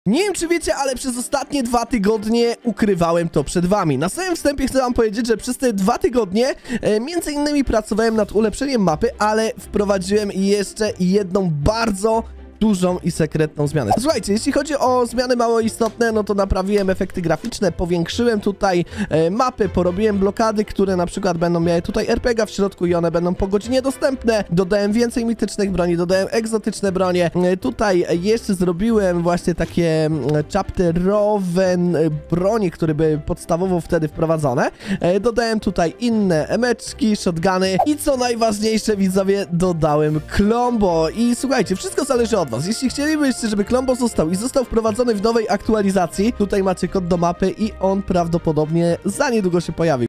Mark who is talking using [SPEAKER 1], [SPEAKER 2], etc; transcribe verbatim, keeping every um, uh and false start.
[SPEAKER 1] Nie wiem, czy wiecie, ale przez ostatnie dwa tygodnie ukrywałem to przed wami. Na samym wstępie chcę wam powiedzieć, że przez te dwa tygodnie e, między innymi pracowałem nad ulepszeniem mapy, ale wprowadziłem jeszcze jedną bardzo dużą i sekretną zmianę. Słuchajcie, jeśli chodzi o zmiany mało istotne, no to naprawiłem efekty graficzne, powiększyłem tutaj e, mapy, porobiłem blokady, które na przykład będą miały tutaj er pe ga w środku i one będą po godzinie dostępne. Dodałem więcej mitycznych broni, dodałem egzotyczne bronie. E, tutaj jeszcze zrobiłem właśnie takie chapterowe broni, które były podstawowo wtedy wprowadzone. E, dodałem tutaj inne emeczki, shotguny i co najważniejsze, widzowie, dodałem Klombo. I słuchajcie, wszystko zależy od was. Jeśli chcielibyście, żeby Klombo został i został wprowadzony w nowej aktualizacji, tutaj macie kod do mapy i on prawdopodobnie za niedługo się pojawi.